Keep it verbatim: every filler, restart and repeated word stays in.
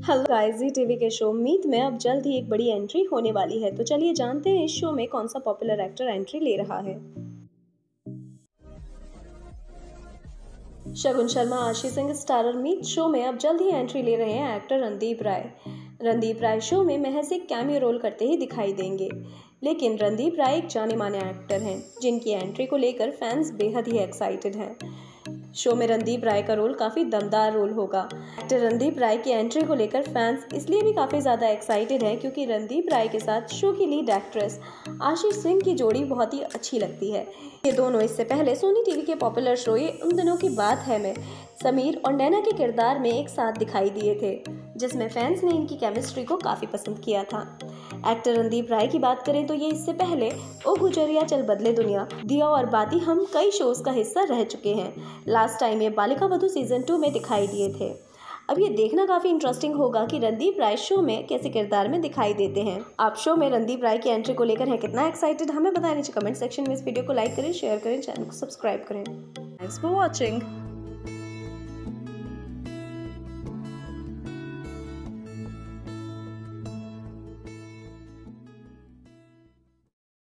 Hello guys, Zee TV के show Meet में अब जल्द ही एक बड़ी एंट्री होने वाली है। तो चलिए जानते हैं इस शो में कौन सा पॉपुलर एक्टर एंट्री ले रहा है। शगुन शर्मा आशी सिंह स्टारर मीत शो में अब जल्द ही एंट्री ले रहे हैं एक्टर रणदीप राय। रणदीप राय शो में महज एक कैमियो रोल करते ही दिखाई देंगे, लेकिन रणदीप राय एक जाने माने एक्टर हैं जिनकी एंट्री को लेकर फैंस बेहद ही एक्साइटेड हैं। शो में रणदीप राय का रोल काफ़ी दमदार रोल होगा। एक्टर रणदीप राय की एंट्री को लेकर फैंस इसलिए भी काफ़ी ज़्यादा एक्साइटेड हैं क्योंकि रणदीप राय के साथ शो की लीड एक्ट्रेस आशीष सिंह की जोड़ी बहुत ही अच्छी लगती है। ये दोनों इससे पहले सोनी टीवी के पॉपुलर शो ये उन दिनों की बात है में समीर और नैना के किरदार में एक साथ दिखाई दिए थे, जिसमें फैंस ने इनकी केमिस्ट्री को काफ़ी पसंद किया था। एक्टर रणदीप राय की बात करें तो ये इससे पहले ओ गुजरिया चल बदले दुनिया, दिया और बाती हम कई शोज का हिस्सा रह चुके हैं। लास्ट टाइम ये बालिका वधू सीजन टू में दिखाई दिए थे। अब ये देखना काफ़ी इंटरेस्टिंग होगा कि रणदीप राय शो में कैसे किरदार में दिखाई देते हैं। आप शो में रणदीप राय की एंट्री को लेकर हैं कितना एक्साइटेड, हमें बताएं नीचे कमेंट सेक्शन में। इस वीडियो को लाइक करें, शेयर करें, चैनल को सब्सक्राइब करें। Thanks for watching.